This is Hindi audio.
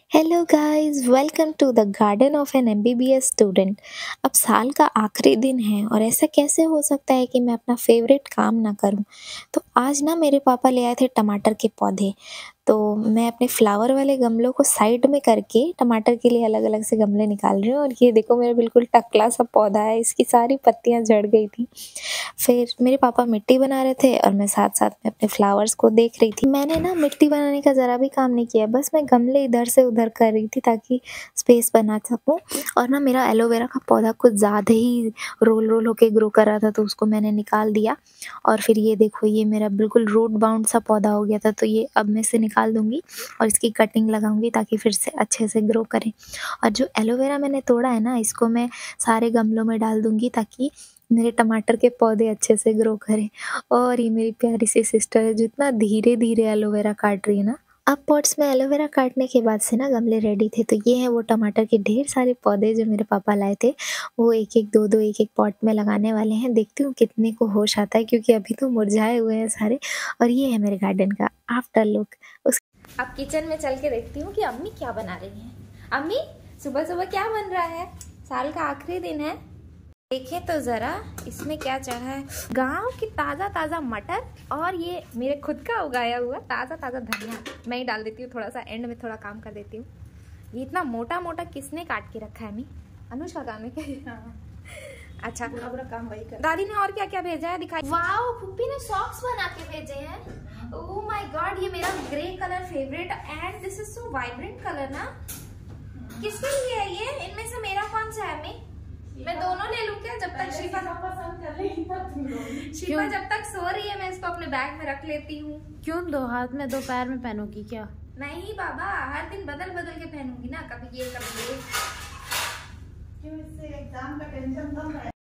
Hello guys, welcome to the garden of an MBBS student. अब साल का आखिरी दिन है और ऐसा कैसे हो सकता है कि मैं अपना फेवरेट काम ना करूं। तो आज ना मेरे पापा ले आए थे टमाटर के पौधे। तो मैं अपने फ्लावर वाले गमलों को साइड में करके टमाटर के लिए अलग अलग से गमले निकाल रही हूँ। और ये देखो, मेरा बिल्कुल टकला सा पौधा है, इसकी सारी पत्तियां झड़ गई थी। फिर मेरे पापा मिट्टी बना रहे थे और मैं साथ साथ में अपने फ्लावर्स को देख रही थी। मैंने ना मिट्टी बनाने का ज़रा भी काम नहीं किया, बस मैं गमले इधर से उधर कर रही थी ताकि स्पेस बना सकूं। और ना मेरा एलोवेरा का पौधा कुछ ज़्यादा ही रोल रोल होके ग्रो कर रहा था, तो उसको मैंने निकाल दिया। और फिर ये देखो, ये मेरा बिल्कुल रूट बाउंड सा पौधा हो गया था, तो ये अब मैं इसे निकाल दूंगी और इसकी कटिंग लगाऊंगी ताकि फिर से अच्छे से ग्रो करे। और जो एलोवेरा मैंने तोड़ा है ना, इसको मैं सारे गमलों में डाल दूंगी ताकि मेरे टमाटर के पौधे अच्छे से ग्रो करें। और ये मेरी प्यारी सी सिस्टर है, जितना धीरे धीरे एलोवेरा काट रही है ना। अब पॉट्स में एलोवेरा काटने के बाद से ना गमले रेडी थे, तो ये है वो टमाटर के ढेर सारे पौधे जो मेरे पापा लाए थे। वो एक एक दो दो एक एक पॉट में लगाने वाले हैं। देखती हूँ कितने को होश आता है, क्योंकि अभी तो मुरझाए हुए हैं सारे। और ये है मेरे गार्डन का आफ्टर लुक। अब किचन में चल के देखती हूँ कि अम्मी क्या बना रही हैं। अम्मी, सुबह सुबह क्या बन रहा है? साल का आखिरी दिन है। देखें तो जरा इसमें क्या चढ़ा है। गांव की ताज़ा ताज़ा मटर और ये मेरे खुद का उगाया हुआ ताज़ा ताज़ा धनिया। मैं ही डाल देती हूँ थोड़ा सा, एंड में थोड़ा काम कर देती हूँ। ये इतना मोटा मोटा किसने काट के रखा है? अम्मी, अनुज का काम है क्या? अच्छा, काम वही कर। दादी ने और क्या क्या भेजा है दिखाई। वाओ, फुप्पी ने सॉक्स बना के भेजे हैं। ओह माय गॉड, ये मेरा grey colour favourite and this is so vibrant colour ना। किसके लिए है ये? इनमें से मेरा कौन सा है? मैं दोनों ले लूं क्या? जब तक शिफा जब तक सो रही है मैं इसको अपने बैग में रख लेती हूँ। क्यों दो हाथ में दो पैर में पहनोगी क्या? नहीं बाबा, हर दिन बदल बदल के पहनूंगी ना, कभी ये कभी ये। क्यों, इससे एग्जाम का टेंशन कम है।